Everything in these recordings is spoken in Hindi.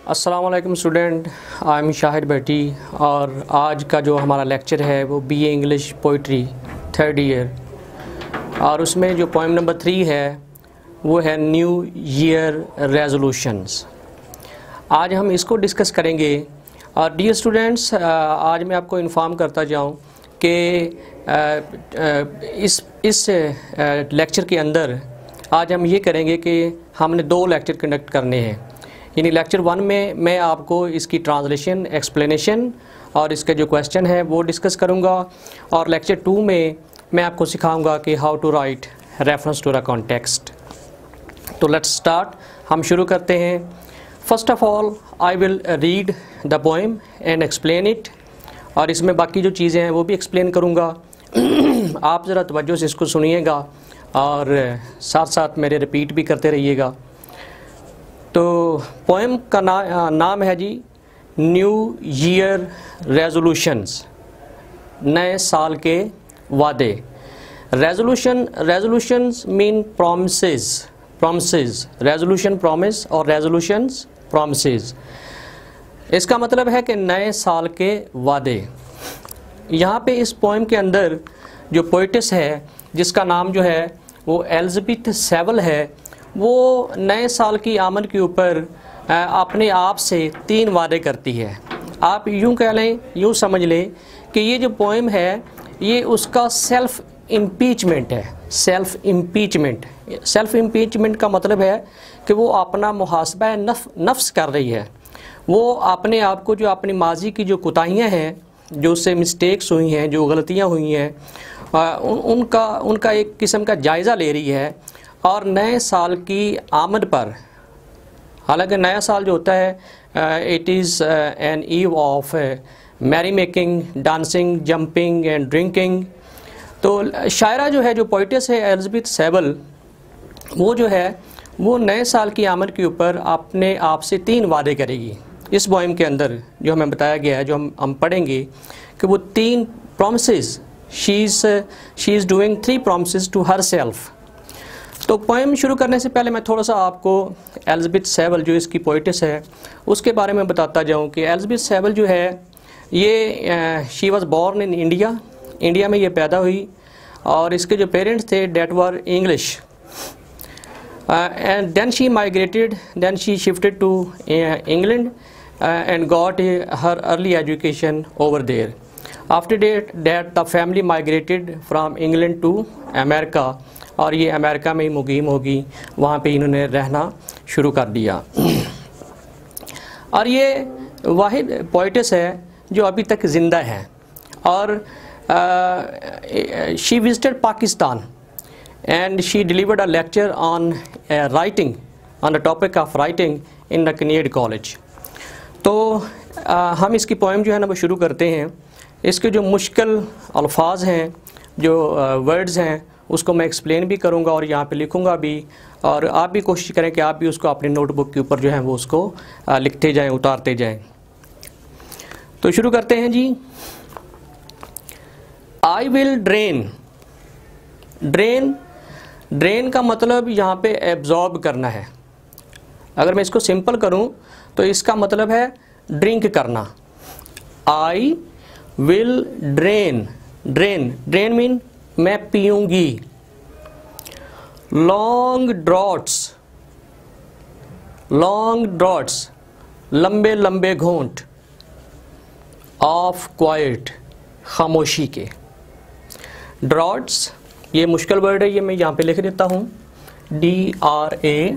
अस्सलाम वालेकुम student, I am Shahid Bhatti और आज का जो हमारा लेक्चर है वो BA English poetry 3rd year और उसमें जो पोएम नंबर 3 है वो है न्यू ईयर रेजोल्यूशंस। आज हम इसको डिस्कस करेंगे। और डियर स्टूडेंट्स, आज मैं आपको इन्फॉर्म करता जाऊं कि इस लेक्चर के अंदर आज हम ये करेंगे कि हमने 2 लेक्चर कंडक्ट करने हैं। यानी लेक्चर 1 में मैं आपको इसकी ट्रांसलेशन, एक्सप्लेनेशन और इसके जो क्वेश्चन है वो डिस्कस करूंगा, और लेक्चर 2 में मैं आपको सिखाऊंगा कि how to write reference to the context. तो लेट्स स्टार्ट, हम शुरू करते हैं। First of all I will read the poem and explain it, और इसमें बाकी जो चीज़ें हैं वो भी एक्सप्लेन करूँगा। आप ज़रा तवज्जो से इसको सुनिएगा और साथ साथ मेरे रिपीट भी करते रहिएगा। तो पोएम का नाम है जी न्यू ईयर रेजोल्यूशंस, नए साल के वादे। Resolutions mean promises, resolution promise और रेजोल्यूशंस प्रॉमिसेस। इसका मतलब है कि नए साल के वादे। यहाँ पे इस पोएम के अंदर जो पोइटिस है जिसका नाम जो है वो एलिज़ाबेथ सेवल है, वो नए साल की आमद के ऊपर अपने आप से 3 वादे करती है। आप यूँ कह लें, यूँ समझ लें कि ये जो पोएम है ये उसका सेल्फ इम्पीचमेंट है। सेल्फ इम्पीचमेंट का मतलब है कि वो अपना मुहासबा नफ्स कर रही है। वो अपने आप को, जो अपनी माजी की जो कोताहियाँ हैं, जो उससे मिस्टेक्स हुई हैं, जो गलतियाँ हुई हैं, उनका एक किस्म का जायज़ा ले रही है। और नए साल की आमद पर, हालांकि नया साल जो होता है it is an eve of merry making, dancing, jumping and drinking. तो शायरा जो है, जो पोइटिस है एलिज़ाबेथ सेवल, वो जो है वो नए साल की आमद के ऊपर अपने आप से 3 वादे करेगी। इस पोएम के अंदर जो हमें बताया गया है, जो हम पढ़ेंगे कि वो 3 promises, she is doing 3 promises to her self. तो पोएम शुरू करने से पहले मैं थोड़ा सा आपको एलिज़ाबेथ सेवल, जो इसकी पोइटिस है, उसके बारे में बताता जाऊं कि एलिज़ाबेथ सेवल जो है ये she was born in India में ये पैदा हुई, और इसके जो पेरेंट्स थे they were English, and then she migrated, then she shifted to England and got her early education over there. After that the family migrated from England to America, और ये अमेरिका में ही मुकीम होगी, वहाँ पे इन्होंने रहना शुरू कर दिया। और ये वाहिद पोइटिस है जो अभी तक ज़िंदा है। और she visited Pakistan and she delivered a lecture on writing, on the topic of writing in the Kinnaird college. तो हम इसकी पोएम जो है ना वो शुरू करते हैं। इसके जो मुश्किल अल्फाज हैं, जो वर्ड्स हैं, उसको मैं एक्सप्लेन भी करूंगा और यहाँ पे लिखूंगा भी, और आप भी कोशिश करें कि आप भी उसको अपनी नोटबुक के ऊपर जो है वो उसको लिखते जाएं, उतारते जाएं। तो शुरू करते हैं जी। आई विल ड्रेन का मतलब यहाँ पे एब्जॉर्ब करना है। अगर मैं इसको सिंपल करूँ तो इसका मतलब है ड्रिंक करना। आई विल ड्रेन मीन मैं पीऊंगी। लॉन्ग ड्रॉट्स लंबे लंबे घूंट। ऑफ क्वाइट खामोशी के। ड्रॉट्स ये मुश्किल वर्ड है, ये मैं यहाँ पे लिख देता हूँ, DRA,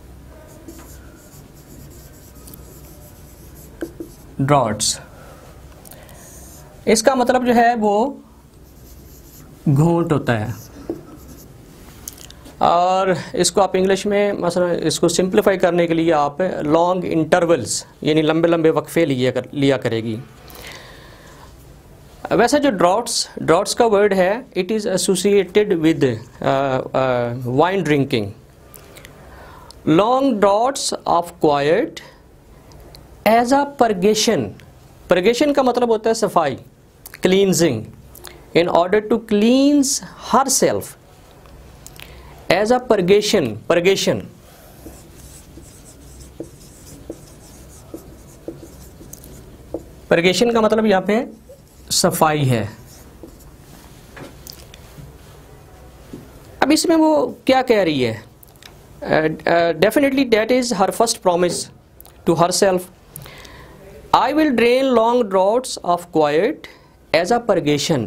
ड्रॉट्स। इसका मतलब जो है वो घूंट होता है। और इसको आप इंग्लिश में मसलन इसको सिंप्लीफाई करने के लिए आप लॉन्ग इंटरवल्स, यानी लंबे लंबे वक्फे लिया करेगी। वैसे जो ड्रॉट्स का वर्ड है, it is associated with wine drinking. Long draughts of quiet as a purgation का मतलब होता है सफाई, cleansing. in order to cleanse herself as a purgation purgation का मतलब यहाँ पे सफाई है। अब इसमें वो क्या कह रही है? Definitely that is her first promise to her self. I will drain long draughts of quiet as a purgation.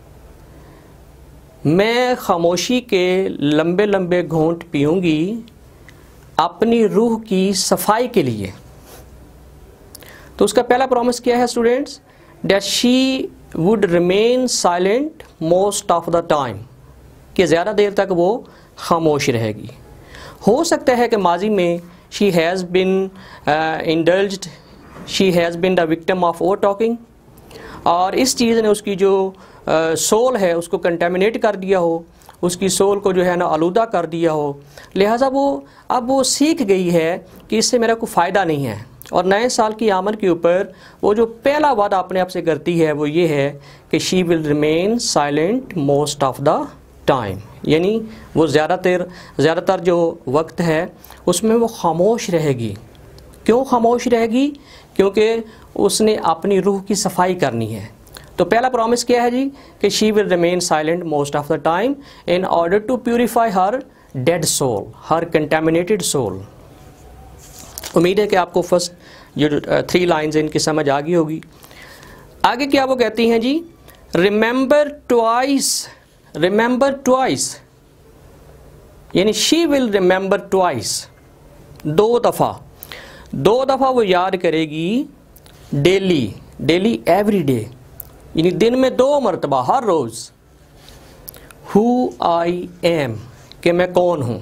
मैं खामोशी के लंबे लंबे घूंट पीऊँगी अपनी रूह की सफाई के लिए। तो उसका पहला प्रॉमिस क्या है students? That she would remain silent most of the time, कि ज़्यादा देर तक वो खामोश रहेगी। हो सकता है कि माजी में she has been indulged, she has been the victim of over talking, और इस चीज़ ने उसकी जो सोल है उसको कंटेमिनेट कर दिया हो, उसकी सोल को जो है ना आलूदा कर दिया हो। लिहाजा अब वो सीख गई है कि इससे मेरा कोई फ़ायदा नहीं है, और नए साल की आमद के ऊपर वो जो पहला वादा अपने आप से करती है वो ये है कि she will remain silent most of the time, यानी वो ज़्यादातर जो वक्त है उसमें वो खामोश रहेगी। क्यों खामोश रहेगी? क्योंकि उसने अपनी रूह की सफाई करनी है। तो पहला प्रॉमिस क्या है जी? कि she will remain silent most of the time in order to purify her dead soul, her contaminated soul. उम्मीद है कि आपको फर्स्ट जो 3 लाइन्स इनकी समझ आ गई होगी। आगे क्या वो कहती हैं जी? रिमेंबर ट्वाइस, रिमेंबर ट्वाइस, यानी शी विल रिमेंबर ट्वाइस, 2 दफ़ा वो याद करेगी डेली, डेली एवरी डे, यानी दिन में 2 मरतबा हर रोज़। हु आई एम, कि मैं कौन हूँ।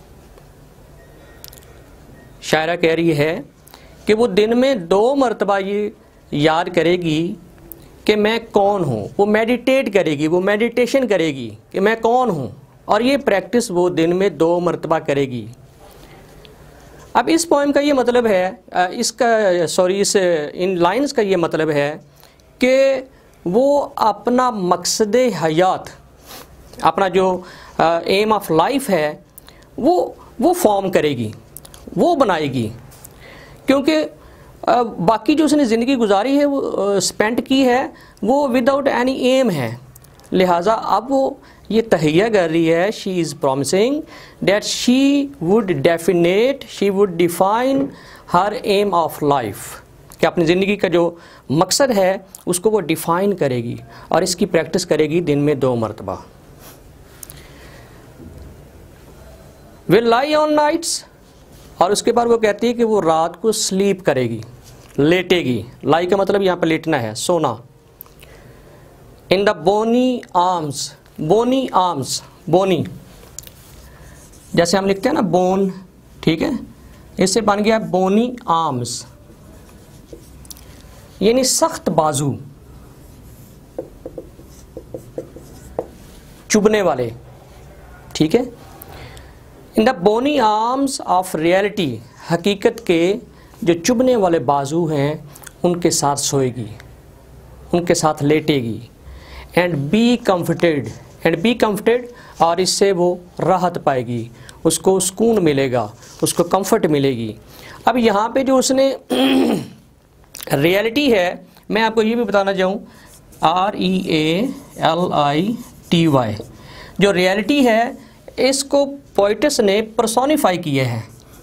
शायरा कह रही है कि वो दिन में 2 मरतबा ये याद करेगी कि मैं कौन हूँ। वो मेडिटेट करेगी, वो मेडिटेशन करेगी कि मैं कौन हूँ, और ये प्रैक्टिस वो दिन में 2 मरतबा करेगी। अब इस पोएम का ये मतलब है, इन लाइंस का ये मतलब है कि वो अपना मकसद हयात, अपना जो एम ऑफ लाइफ है वो फॉर्म करेगी, वो बनाएगी। क्योंकि बाकी जो उसने ज़िंदगी गुजारी है, वो स्पेंड की है, वो विदाउट एनी एम है। लिहाजा अब वो ये तहैया कर रही है, she is promising that she would define her aim of life, कि अपनी ज़िंदगी का जो मकसद है उसको वो डिफ़ाइन करेगी, और इसकी प्रैक्टिस करेगी दिन में 2 मरतबा। विल लाई ऑन नाइट्स, और उसके बाद वो कहती है कि वो रात को स्लीप करेगी, लेटेगी। लाई का मतलब यहाँ पर लेटना है, सोना। In the bony arms, bony arms, bony जैसे हम लिखते हैं ना बोन, ठीक है, इससे बन गया बोनी आर्म्स, यानी सख्त बाजू, चुभने वाले, ठीक है। In the bony arms of reality, हकीकत के जो चुभने वाले बाजू हैं उनके साथ सोएगी, उनके साथ लेटेगी। एंड बी कम्फर्टेड, और इससे वो राहत पाएगी, उसको सुकून मिलेगा, उसको कंफर्ट मिलेगी। अब यहाँ पे जो उसने रियलिटी है, मैं आपको ये भी बताना चाहूँ, REALITY, जो रियलिटी है इसको पोइटस ने पर्सोनिफाई किया है।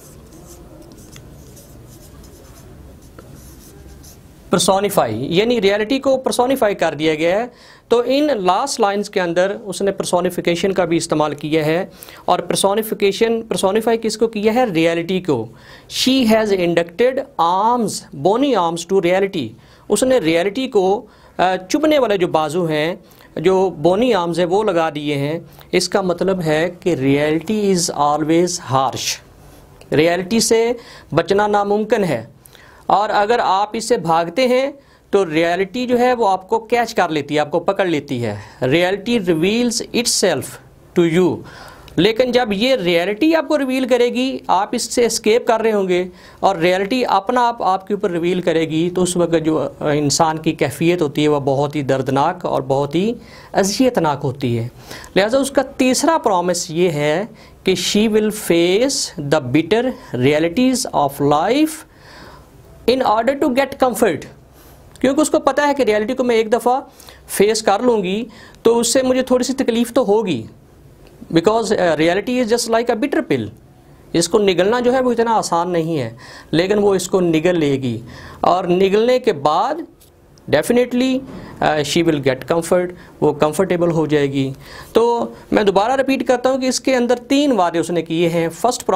पर्सोनिफाई यानी रियलिटी को पर्सोनिफाई कर दिया गया है। तो इन लास्ट लाइंस के अंदर उसने पर्सोनिफिकेशन का भी इस्तेमाल किया है, और पर्सोनिफाई किसको किया है? रियलिटी को। She has inducted arms, bony arms to reality, उसने रियलिटी को चुभने वाले जो बाजू हैं, जो बोनी आर्म्स है, वो लगा दिए हैं। इसका मतलब है कि reality is always harsh, reality से बचना नामुमकिन है, और अगर आप इससे भागते हैं तो रियलिटी जो है वो आपको कैच कर लेती है, आपको पकड़ लेती है। Reality reveals itself to you, लेकिन जब ये रियलिटी आपको रिवील करेगी, आप इससे एस्केप कर रहे होंगे और रियलिटी अपना आप आपके ऊपर रिवील करेगी, तो उस वक्त जो इंसान की कैफियत होती है वह बहुत ही दर्दनाक और बहुत ही अज़ियतनाक होती है। लिहाजा उसका तीसरा प्रॉमिस ये है कि she will face the bitter realities of life in order to get comfort, क्योंकि उसको पता है कि रियलिटी को मैं एक दफ़ा फेस कर लूँगी तो उससे मुझे थोड़ी सी तकलीफ़ तो होगी, because reality is just like a bitter pill. इसको निगलना जो है वो इतना आसान नहीं है, लेकिन वो इसको निगल लेगी और निगलने के बाद definitely she will get comfort, वो कंफर्टेबल हो जाएगी। तो मैं दोबारा रिपीट करता हूँ कि इसके अंदर 3 वादे उसने किए हैं।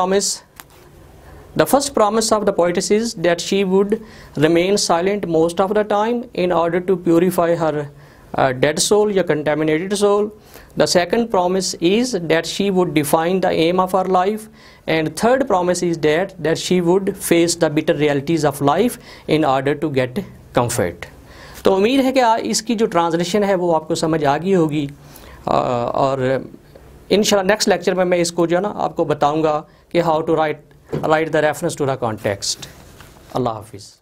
The first promise of the poetess is that she would remain silent most of the time in order to purify her dead soul या contaminated soul. The second promise is that she would define the aim of her life, and third promise is that she would face the bitter realities of life in order to get comfort. तो उम्मीद है कि इसकी जो ट्रांसलेशन है वो आपको समझ आ गई होगी और इंशाल्लाह नेक्स्ट लेक्चर में मैं इसको जो है ना आपको बताऊंगा कि how to write the reference to the context. अल्लाह हाफिज़।